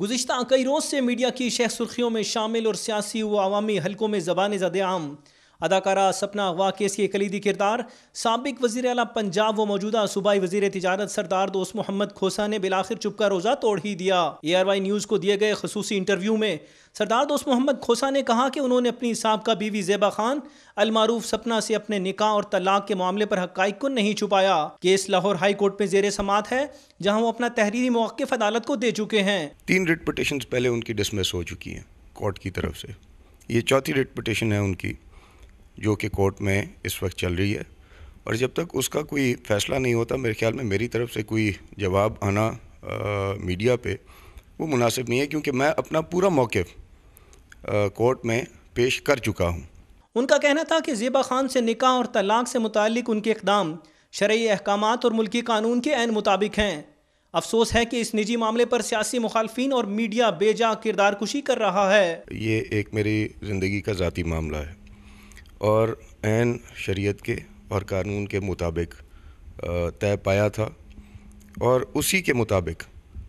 گزشتہ کئی روز سے میڈیا کی شہ سرخیوں میں شامل اور سیاسی و عوامی حلقوں میں زبان زد عام اداکارہ سپنا اغوا کیس کے کلیدی کردار سابق وزیر اعلیٰ پنجاب و موجودہ صوبائی وزیر تجارت سردار دوست محمد کھوسا نے بالآخر چپ کا روزہ توڑ ہی دیا۔ ARY نیوز کو دیے گئے خصوصی انٹرویو میں سردار دوست محمد کھوسا نے کہا کہ انہوں نے اپنی سابقہ بیوی زیبا خان المعروف سپنا سے اپنے نکاح اور طلاق کے معاملے پر حقائق کو نہیں چھپایا۔ کیس لاہور ہائی کورٹ میں زیر سماعت ہے جہاں وہ اپنا تحریری موقف عدالت کو دے چکے ہیں۔ 3 ریٹ پٹیشنز پہلے ان کی ڈسمس ہو چکی ہیں کورٹ کی طرف سے، یہ 4تھی ریٹ پٹیشن ہے ان کی جو کہ کورٹ میں اس وقت چل رہی ہے، اور جب تک اس کا کوئی فیصلہ نہیں ہوتا میرے خیال میں میری طرف سے کوئی جواب آنا میڈیا پہ وہ مناسب نہیں ہے، کیونکہ میں اپنا پورا موقف کورٹ میں پیش کر چکا ہوں۔ ان کا کہنا تھا کہ زیبا خان سے نکاح اور طلاق سے متعلق ان کے اقدام شرعی احکامات اور ملکی قانون کے عین مطابق ہیں۔ افسوس ہے کہ اس نجی معاملے پر سیاسی مخالفین اور میڈیا بے جا کردار کشی کر رہا ہے۔ یہ ایک میری زندگی کا ذاتی معاملہ ہے اور عین شریعت کے اور قانون کے مطابق طے پایا تھا اور اسی کے مطابق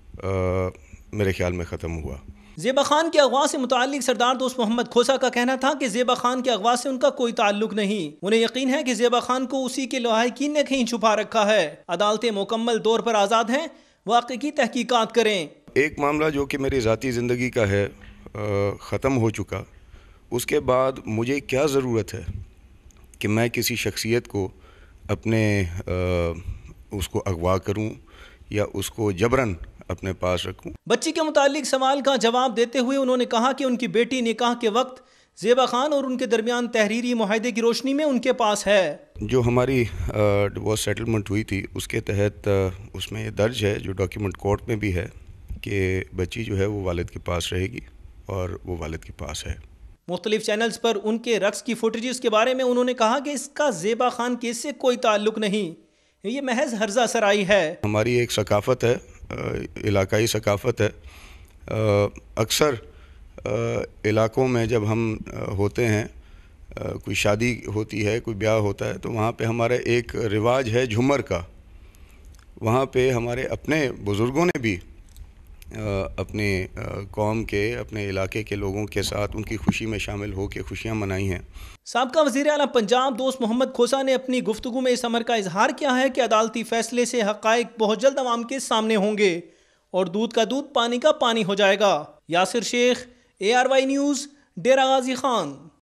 میرے خیال میں ختم ہوا۔ زیبا خان کے اغوا سے متعلق سردار دوست محمد کھوسا کا کہنا تھا کہ زیبا خان کے اغوا سے ان کا کوئی تعلق نہیں، انہیں یقین ہے کہ زیبا خان کو اسی کے لاحقین نے کہیں چھپا رکھا ہے۔ عدالتیں مکمل طور پر آزاد ہیں، واقعے کی تحقیقات کریں۔ ایک معاملہ جو کہ میری ذاتی زندگی کا ہے ختم ہو چکا، اس کے بعد مجھے کیا ضرورت ہے کہ میں کسی شخصیت کو اپنے اس کو اغوا کروں یا اس کو جبراً اپنے پاس رکھوں۔ بچی کے متعلق سوال کا جواب دیتے ہوئے انہوں نے کہا کہ ان کی بیٹی نکاح کے وقت زیبا خان اور ان کے درمیان تحریری معاہدے کی روشنی میں ان کے پاس ہے۔ جو ہماری ڈیورس سیٹلمنٹ ہوئی تھی اس کے تحت اس میں یہ درج ہے، جو ڈاکیومنٹ کورٹ میں بھی ہے، کہ بچی جو ہے وہ والد کے پاس رہے گی اور وہ والد کے پاس ہے۔ مختلف چینلز پر ان کے رقص کی فوٹیجز کے بارے میں انہوں نے کہا کہ اس کا زیبا خان کیس سے کوئی تعلق نہیں، یہ محض ہرزہ سرائی ہے۔ ہماری ایک ثقافت ہے، علاقائی ثقافت ہے، اکثر علاقوں میں جب ہم ہوتے ہیں، کوئی شادی ہوتی ہے، کوئی بیاہ ہوتا ہے، تو وہاں پہ ہمارا ایک رواج ہے جھومر کا۔ وہاں پہ ہمارے اپنے بزرگوں نے بھی اپنے قوم کے، اپنے علاقے کے لوگوں کے ساتھ ان کی خوشی میں شامل ہو کے خوشیاں منائی ہیں۔ سابقہ وزیر اعلیٰ پنجاب دوست محمد کھوسا نے اپنی گفتگو میں اس امر کا اظہار کیا ہے کہ عدالتی فیصلے سے حقائق بہت جلد عوام کے سامنے ہوں گے اور دودھ کا دودھ پانی کا پانی ہو جائے گا۔ Yasir Sheikh, ARY news, Dera Ghazi Khan.